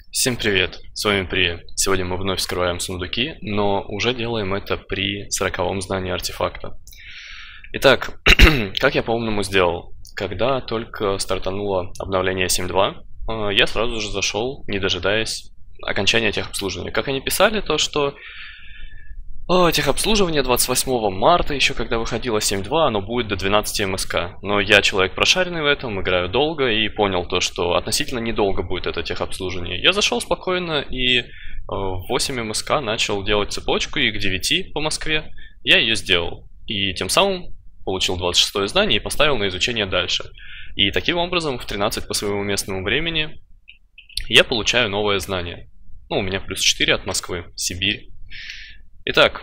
Всем привет, с вами Прия. Сегодня мы вновь вскрываем сундуки, но уже делаем это при 40-м здании артефакта. Итак, как я по-умному сделал? Когда только стартануло обновление 7.2, я сразу же зашел, не дожидаясь окончания техобслуживания. Как они писали, то что техобслуживание 28 марта, еще когда выходило 7.2, оно будет до 12 МСК. Но я человек прошаренный в этом, играю долго и понял то, что относительно недолго будет это техобслуживание. Я зашел спокойно и в 8 МСК начал делать цепочку, и к 9 по Москве я ее сделал. И тем самым получил 26-е здание и поставил на изучение дальше. И таким образом в 13 по своему местному времени я получаю новое знание. Ну, у меня плюс 4 от Москвы, Сибирь. Итак,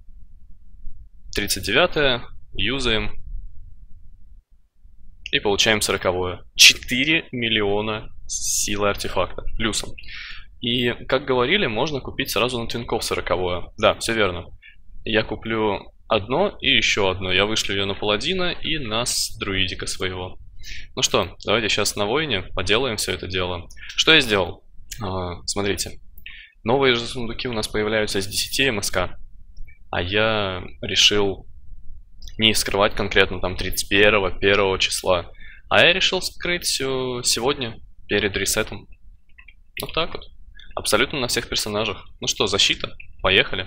39-е, юзаем и получаем 40-е. 4 миллиона силы артефакта, плюсом. И, как говорили, можно купить сразу на твинков 40-е. Да, все верно. Я куплю одно и еще одно. Я вышлю ее на паладина и на друидика своего. Ну что, давайте сейчас на воине поделаем все это дело. Что я сделал? Смотрите. Новые же сундуки у нас появляются с 10 МСК, а я решил не скрывать конкретно там 31-го, 1 числа, а я решил скрыть сегодня, перед ресетом. Вот так вот. Абсолютно на всех персонажах. Ну что, защита? Поехали.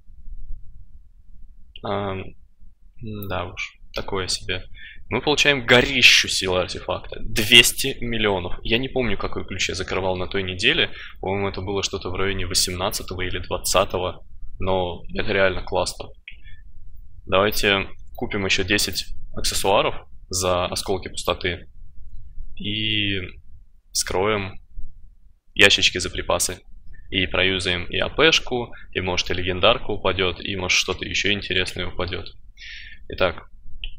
Да уж, такое себе. Мы получаем горищу силы артефакта. 200 миллионов. Я не помню, какой ключ я закрывал на той неделе. По-моему, это было что-то в районе 18 или 20. Но это реально классно. Давайте купим еще 10 аксессуаров за осколки пустоты. И скроем ящички за припасы. И проюзаем и АПшку, и может и легендарка упадет, и может что-то еще интересное упадет. Итак.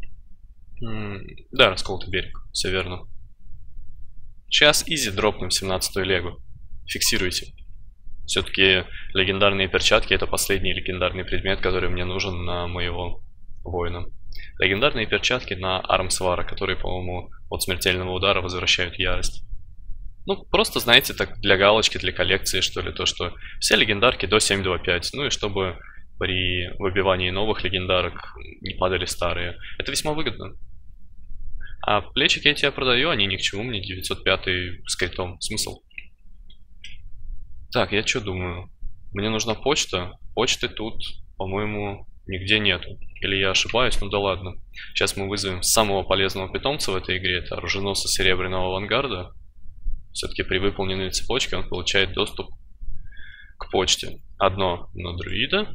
Да, расколотый берег, все верно. Сейчас изи дропнем 17-ю легу. Фиксируйте. Все-таки легендарные перчатки — это последний легендарный предмет, который мне нужен на моего воина. Легендарные перчатки на Армсвара, которые, по-моему, от смертельного удара возвращают ярость. Ну, просто, знаете, так для галочки, для коллекции, что ли, то, что все легендарки до 7.2.5. Ну и чтобы при выбивании новых легендарок не падали старые. Это весьма выгодно. А плечики я тебе продаю, они ни к чему, мне 905 с критом. Смысл? Так, я что думаю? Мне нужна почта. Почты тут, по-моему, нигде нету. Или я ошибаюсь, ну да ладно. Сейчас мы вызовем самого полезного питомца в этой игре. Это оруженосца Серебряного Авангарда. Все-таки при выполненной цепочке он получает доступ к почте. Одно на друида.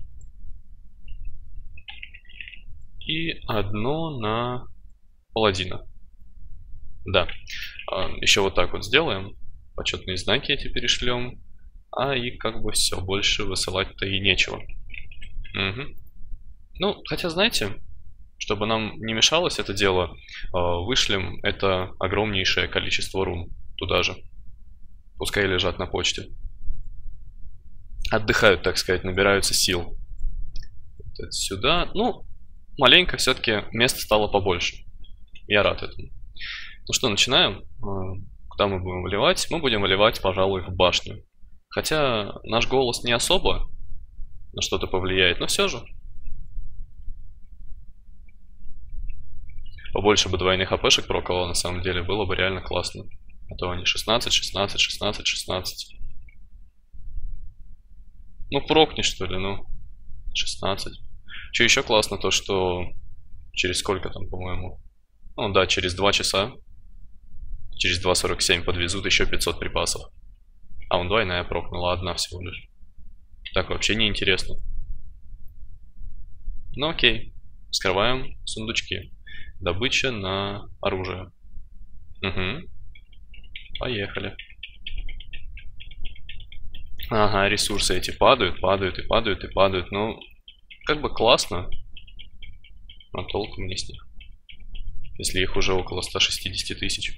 И одно на паладина. Да. Еще вот так вот сделаем. Почетные знаки эти перешлем. И как бы все, больше высылать-то и нечего. Угу. Ну, хотя, знаете, чтобы нам не мешалось это дело, вышлем это огромнейшее количество рун туда же. Пускай лежат на почте. Отдыхают, так сказать, набираются сил. Вот это сюда. Ну, маленько все-таки места стало побольше. Я рад этому. Ну что, начинаем. Куда мы будем выливать? Мы будем выливать, пожалуй, в башню. Хотя наш голос не особо на что-то повлияет, но все же. Побольше бы двойных АПшек прокало, на самом деле, было бы реально классно. А то они 16, 16, 16, 16. Ну, прокни, что ли, ну. 16. Что еще классно, то что через сколько там, по-моему? Ну да, через 2 часа. Через 2.47 подвезут еще 500 припасов. А он двойная прокнула, одна всего лишь. Так вообще не интересно. Ну окей. Скрываем сундучки. Добыча на оружие. Угу. Поехали. Ага, ресурсы эти падают, падают и падают и падают. Ну, как бы классно. Но толку мне с них. Если их уже около 160 тысяч.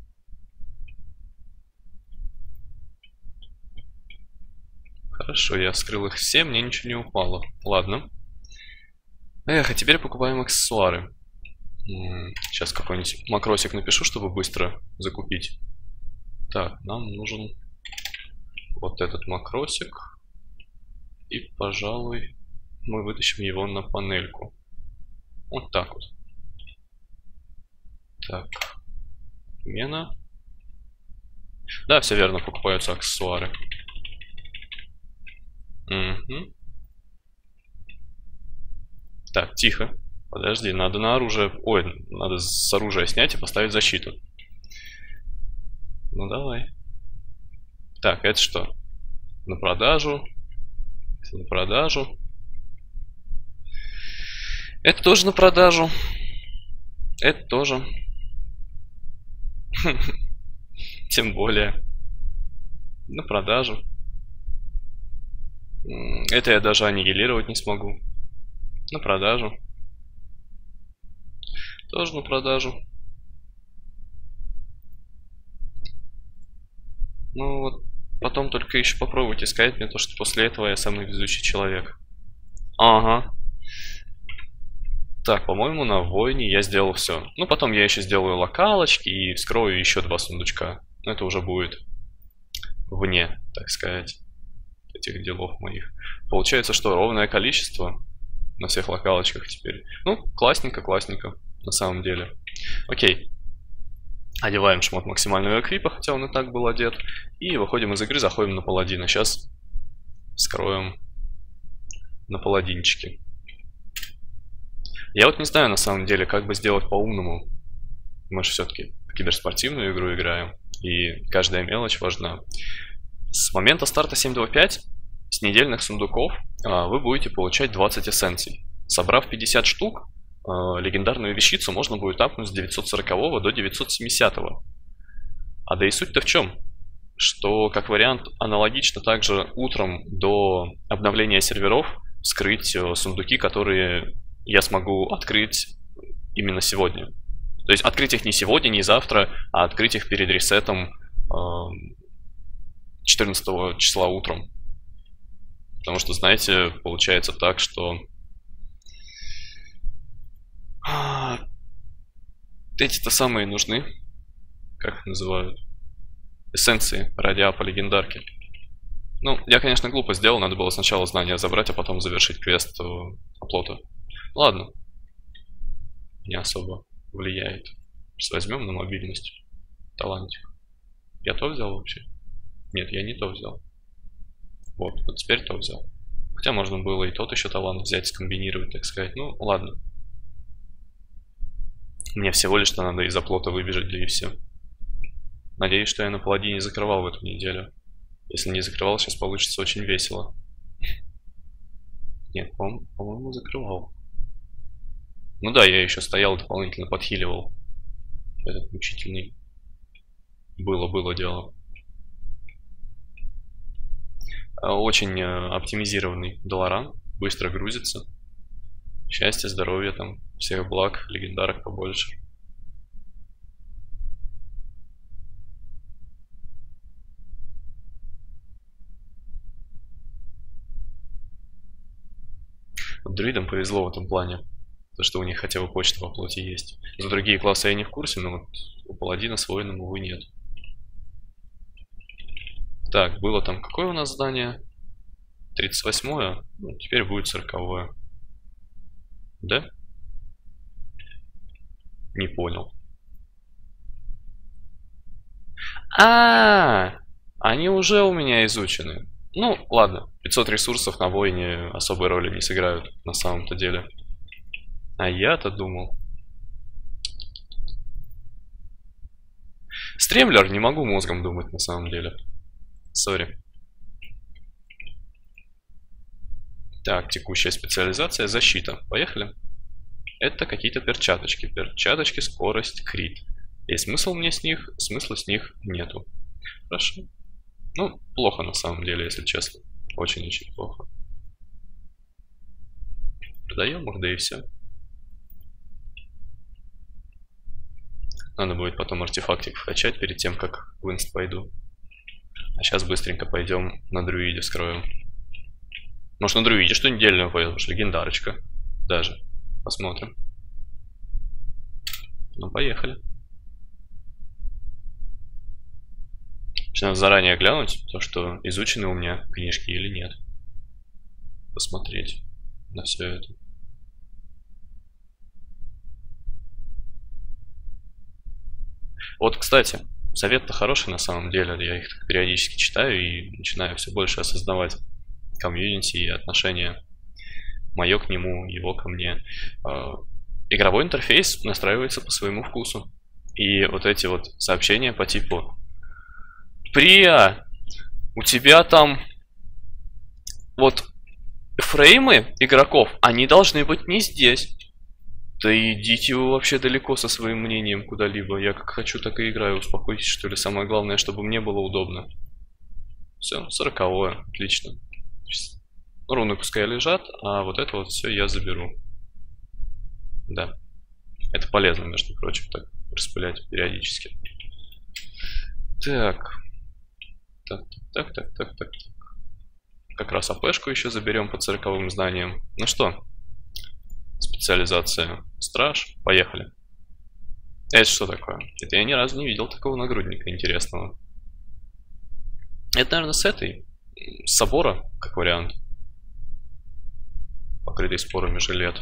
Хорошо, я вскрыл их все, мне ничего не упало. Ладно. Эх, а теперь покупаем аксессуары. Сейчас какой-нибудь макросик напишу, чтобы быстро закупить. Так, нам нужен вот этот макросик. И, пожалуй, мы вытащим его на панельку. Вот так вот. Так. Отмена. Да, все верно, покупаются аксессуары. Угу. Так, тихо. Подожди, надо на оружие... Ой, надо с оружия снять и поставить защиту. Ну давай. Так, это что? На продажу. Это на продажу. Это тоже на продажу. Это тоже. Тем более. На продажу. Это я даже аннигилировать не смогу. На продажу. Тоже на продажу. Ну вот, потом только еще попробуйте сказать мне то, что после этого я самый везучий человек. Ага. Так, по-моему, на войне я сделал все. Ну, потом я еще сделаю локалочки и вскрою еще 2 сундучка. Но это уже будет вне, так сказать, этих делов моих. Получается, что ровное количество на всех локалочках теперь. Ну, классненько, классненько, на самом деле. Окей. Одеваем шмот максимального эквипа, хотя он и так был одет. И выходим из игры, заходим на паладина. Сейчас вскроем на паладинчике. Я вот не знаю, на самом деле, как бы сделать по-умному. Мы же все-таки в киберспортивную игру играем, и каждая мелочь важна. С момента старта 7.2.5 с недельных сундуков вы будете получать 20 эссенций. Собрав 50 штук, легендарную вещицу можно будет апнуть с 940 до 970. А да и суть-то в чем? Что, как вариант, аналогично также утром до обновления серверов вскрыть сундуки, которые я смогу открыть именно сегодня. То есть открыть их не сегодня, не завтра, а открыть их перед ресетом 14 числа утром. Потому что, знаете, получается так, что эти-то самые нужны, как их называют, эссенции ради апа легендарки. Ну, я, конечно, глупо сделал, надо было сначала знания забрать, а потом завершить квест оплота. Ладно, не особо влияет. Сейчас возьмем на мобильность. Талантик. Я то взял вообще? Нет, я не то взял. Вот теперь то взял. Хотя можно было и тот еще талант взять, скомбинировать, так сказать. Ну, ладно. Мне всего лишь-то надо из оплота выбежать, да и все. Надеюсь, что я на паладине закрывал в эту неделю. Если не закрывал, сейчас получится очень весело. Нет, по-моему, закрывал. Ну да, я еще стоял, дополнительно подхиливал. Этот мучительный. Было дело. Очень оптимизированный Долоран. Быстро грузится. Счастья, здоровья, там, всех благ, легендарок побольше. Вот друидам повезло в этом плане. То, что у них хотя бы почта во плоти есть. За другие классы я не в курсе, но вот у паладина с воином, увы, нет. Так, было там какое у нас здание? 38-е? Ну, теперь будет 40-е. Да? Не понял. Они уже у меня изучены. Ну, ладно, 500 ресурсов на войне особой роли не сыграют на самом-то деле. А я-то думал. Стремлер, не могу мозгом думать на самом деле. Сори. Так, текущая специализация, защита. Поехали. Это какие-то перчаточки. Перчаточки, скорость, крит. Есть смысл мне с них? Смысла с них нету. Хорошо. Ну, плохо на самом деле, если честно. Очень-очень плохо. Продаем их, да и все. Надо будет потом артефактик вкачать перед тем, как в инст пойду. А сейчас быстренько пойдем на друиде скроем. Может, на друиде что недельную пойдем, потому что легендарочка. Даже. Посмотрим. Ну, поехали. Надо заранее глянуть, то, что изучены у меня книжки или нет. Посмотреть на все это. Вот, кстати, совет-то хороший на самом деле. Я их периодически читаю и начинаю все больше осознавать комьюнити и отношения мое к нему, его ко мне. Игровой интерфейс настраивается по своему вкусу. И вот эти вот сообщения по типу: «Прия, у тебя там вот фреймы игроков, они должны быть не здесь». Да идите вы вообще далеко со своим мнением куда-либо. Я как хочу, так и играю. Успокойтесь, что ли. Самое главное, чтобы мне было удобно. Все, 40-е. Отлично. Руны пускай лежат, а вот это вот все я заберу. Да. Это полезно, между прочим, так распылять периодически. Так. Так. Как раз АПшку еще заберем под 40-м зданием. Ну что? Специализация страж. Поехали. Это что такое? Это я ни разу не видел такого нагрудника интересного. Это, наверное, с этой. С собора, как вариант. Покрытый спорами жилет.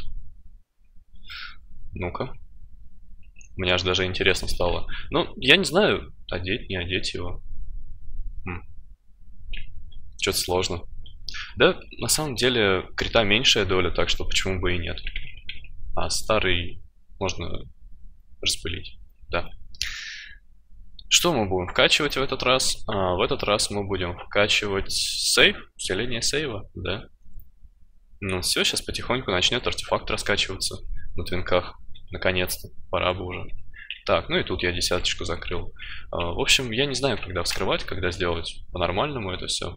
Ну-ка. Мне аж даже интересно стало. Ну, я не знаю, одеть, не одеть его. Что-то сложно. Да, на самом деле, крита меньшая доля, так что почему бы и нет. А старый можно распылить. Да. Что мы будем вкачивать в этот раз? В этот раз мы будем вкачивать сейв, усиление сейва, да. Ну все, сейчас потихоньку начнет артефакт раскачиваться на твинках. Наконец-то, пора бы уже. Так, ну и тут я десяточку закрыл. В общем, я не знаю, когда вскрывать, когда сделать по-нормальному это все.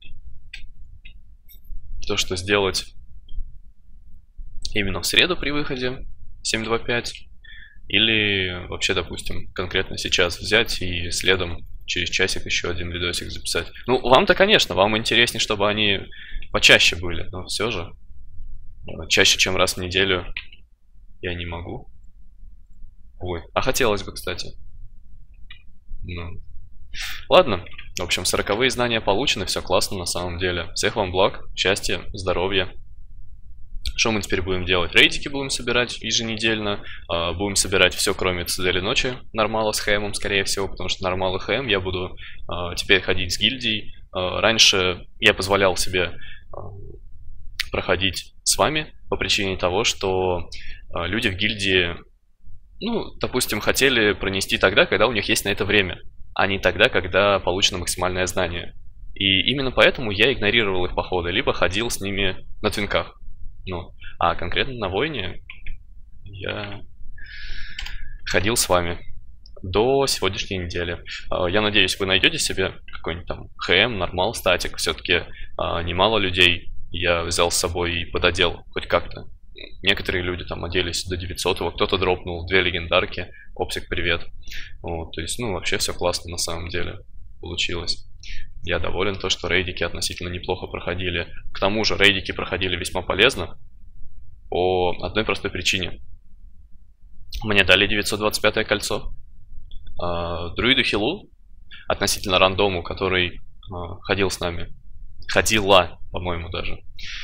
То, что сделать именно в среду при выходе 7.2.5, или вообще, допустим, конкретно сейчас взять и следом через часик еще один видосик записать. Ну, вам-то, конечно, вам интереснее, чтобы они почаще были, но все же чаще, чем раз в неделю я не могу. Ой, а хотелось бы, кстати. Ну. Ладно, в общем, 40-е знания получены, все классно на самом деле. Всех вам благ, счастья, здоровья. Что мы теперь будем делать? Рейдики будем собирать еженедельно. Будем собирать все, кроме цитадели ночи. Нормала с ХМом, скорее всего, потому что нормал и ХМ я буду теперь ходить с гильдией. Раньше я позволял себе проходить с вами по причине того, что люди в гильдии, ну, допустим, хотели пронести тогда, когда у них есть на это время, а не тогда, когда получено максимальное знание. И именно поэтому я игнорировал их походы, либо ходил с ними на твинках. Ну, а конкретно на войне я ходил с вами до сегодняшней недели. Я надеюсь, вы найдете себе какой-нибудь там ХМ, нормал, статик. Все-таки немало людей я взял с собой и пододел хоть как-то. Некоторые люди там оделись до 900-го, кто-то дропнул 2 легендарки. Опсик, привет. Вот, то есть, ну, вообще все классно на самом деле получилось. Я доволен то, что рейдики относительно неплохо проходили. К тому же рейдики проходили весьма полезно по одной простой причине. Мне дали 925-е кольцо. Друиду Хилу, относительно рандому, который ходил с нами, ходила, по-моему, даже,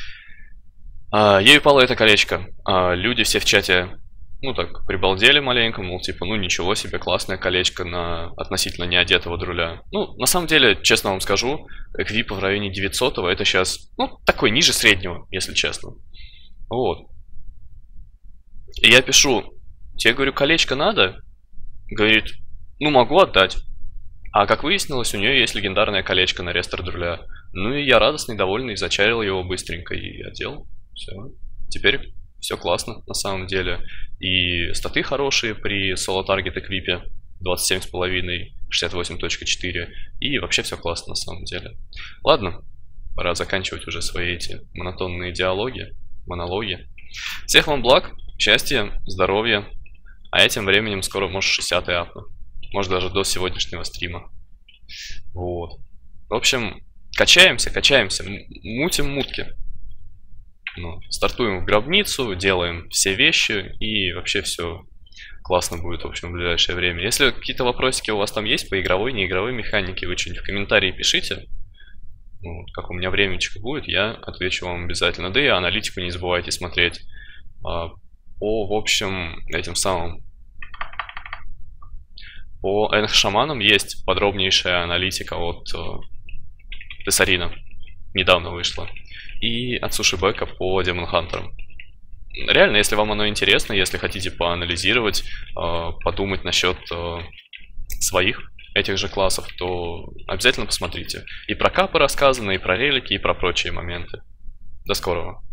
ей упало это колечко. Люди все в чате, ну так, прибалдели маленько, мол, типа, ну ничего себе, классное колечко на относительно неодетого друля. Ну, на самом деле, честно вам скажу, эквипа в районе 900-го, это сейчас, ну, такой ниже среднего, если честно. Вот. И я пишу, тебе, говорю, колечко надо? Говорит, ну, могу отдать. А как выяснилось, у нее есть легендарное колечко на рестор друля. Ну и я радостный, довольный, зачарил его быстренько и одел. Все. Теперь все классно на самом деле. И статы хорошие при соло-таргет эквипе 27,5, 68.4. И вообще все классно на самом деле. Ладно, пора заканчивать уже свои эти монотонные монологи. Всех вам благ, счастья, здоровья. А этим временем скоро, может, 60-й апну. Может, даже до сегодняшнего стрима. Вот. В общем, качаемся, мутим мутки. Ну, стартуем в гробницу, делаем все вещи и вообще все классно будет, в общем, в ближайшее время. Если какие-то вопросики у вас там есть по игровой, неигровой механике, вы что-нибудь в комментарии пишите. Ну, как у меня времечко будет, я отвечу вам обязательно. Да и аналитику не забывайте смотреть. В общем, этим самым... По шаманам есть подробнейшая аналитика от Тессарина. Недавно вышла. И от Сушибека по Демон Хантерам. Реально, если вам оно интересно, если хотите поанализировать, подумать насчет своих этих же классов, то обязательно посмотрите. И про капы рассказано, и про релики, и про прочие моменты. До скорого.